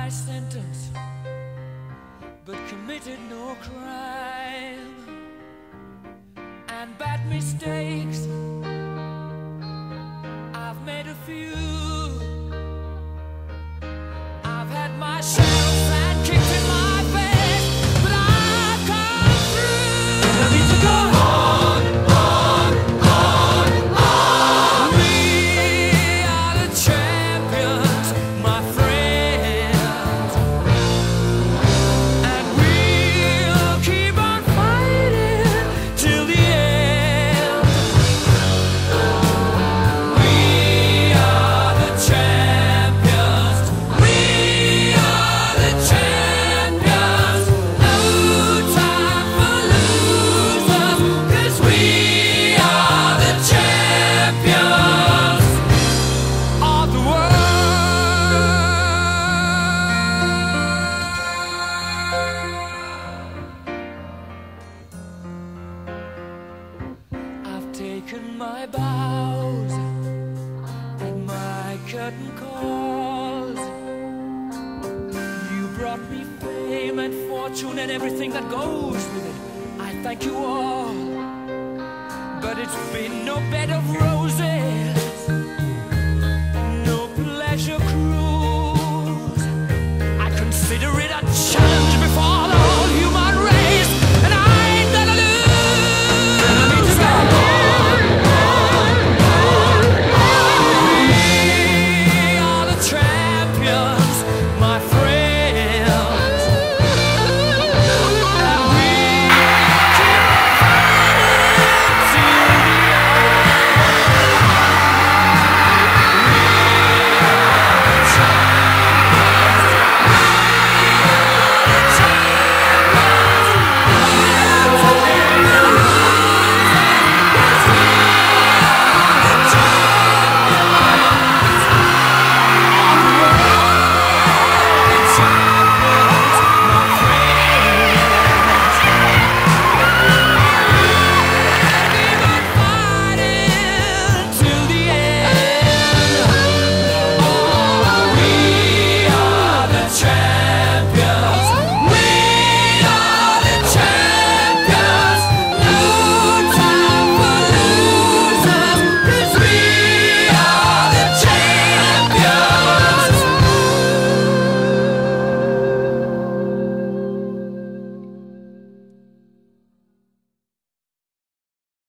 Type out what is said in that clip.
sentence, but committed no crime. And bad mistakes, I've made a few. I've had my share of sand kicked in my face, but I've come through. I need to go on, on, on, on. We are the champions, my friends, and we'll keep on fighting till the end. We are the champions. We are the champions. No time for losers, 'cause we are the champions of the world. I've taken my bows and my curtain calls. You brought me fame and fortune and everything that goes with it. I thank you all, but it's been no bed of roses.